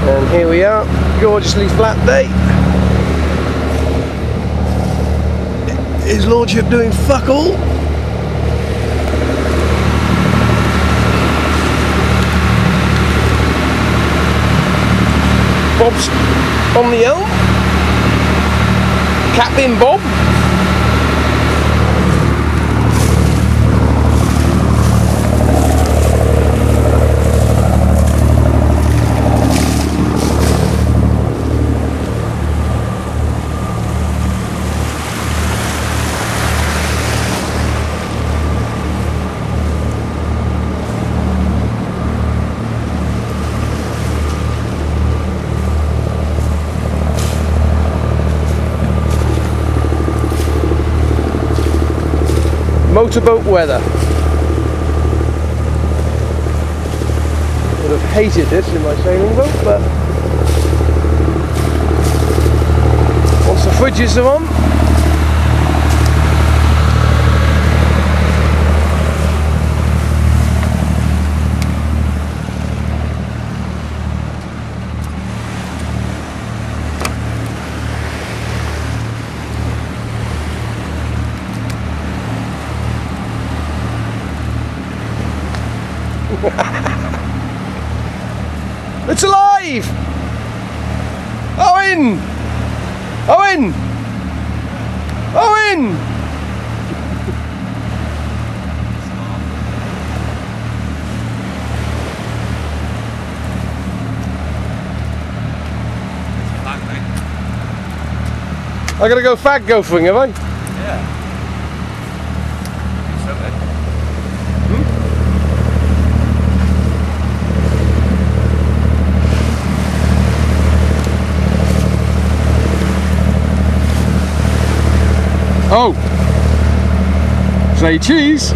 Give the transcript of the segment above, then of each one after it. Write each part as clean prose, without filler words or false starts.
And here we are, gorgeously flat day. His Lordship doing fuck all. Bob's on the helm. Captain Bob. Motorboat weather. Would have hated this in my sailing boat, but once the fridges are on, it's alive! Owen! Owen! Owen! I gotta go fag gophering, have I? Yeah. Oh! Say cheese!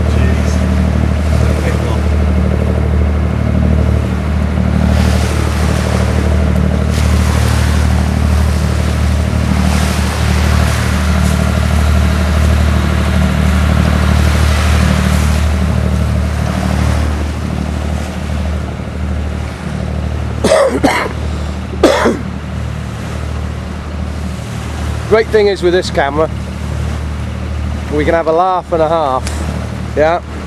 Great thing is with this camera, we can have a laugh and a half, yeah.